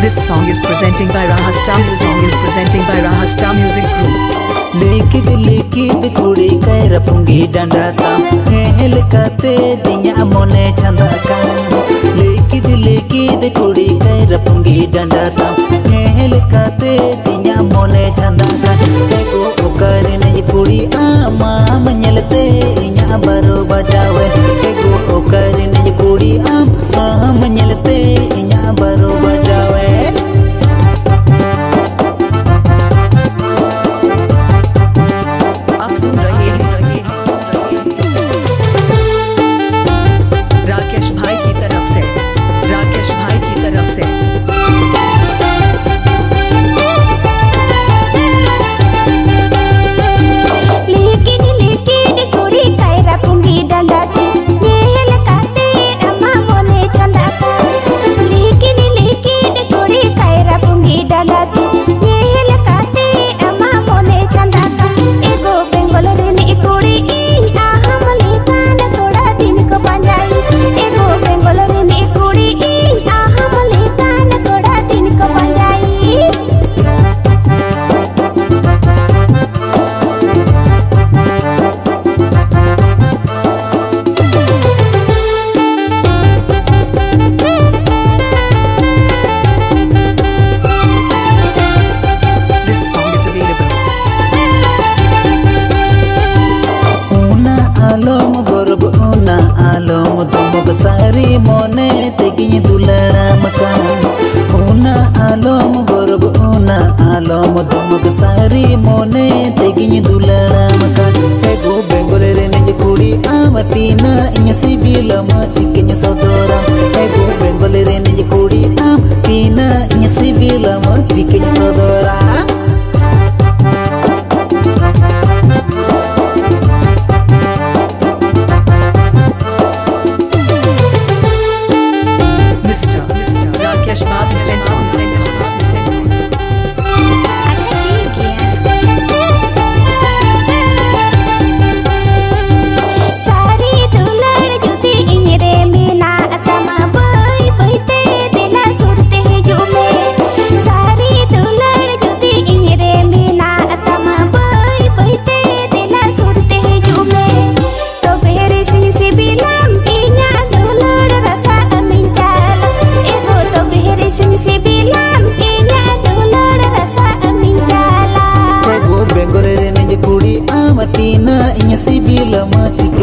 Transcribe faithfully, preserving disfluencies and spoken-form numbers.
This song is presenting by Rahastar. This song is presenting by Rahastar Music Group. लेके लेके बिकुड़ी कैर पुंगी डंडा ताम hello काते दिया मोने चंदा का लेके लेके बिकुड़ी कैर पुंगी डंडा ताम हेल काते दिया मोने चंदा का एको ओकरे ने कुड़ी आमा मnyelते इnya baru bajawe एको ओकरे ने कुड़ी आमा मnyelते इnya baru bajawe राकेश भाई की तरफ से राकेश भाई की तरफ से लेकिन लेकिन कुड़ी कैरा पुंगी डंडाती ये लकाते अम्मा मोने चंदाता लेकिन लेकिन कुड़ी कैरा पुंगी डंडाती ये लकाते अम्मा मोने चंदाता एगो बेंगल रे ने कुड़ी इन आहम लेतान थोड़ा दिन को पंजाई एगो बेंगल रे ने कुड़ी इन आहम लेतान थोड़ा दिन को पंजाई alom gorb una alom domog sari mone tegiñ dulana makan una alom gorb una alom domog sari mone tegiñ dulana makan ego bengole re ne kudi amatina inya sibila ma chikinya sodora ego bengole re ne kudi amatina inya sibila ma chikinya sodora Tina inya sibila ma